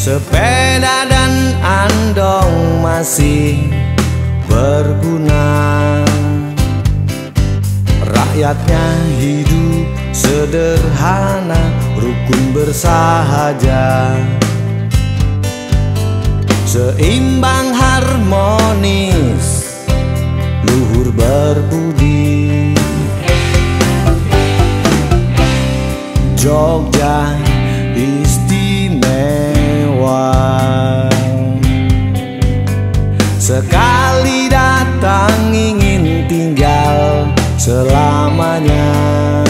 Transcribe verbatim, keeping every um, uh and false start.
Sepeda dan andong masih berguna. Rakyatnya hidup sederhana, rukun bersahaja, seimbang harmonis, luhur berbudi. Jogja istimewa, sekali datang ingin tinggal selamanya.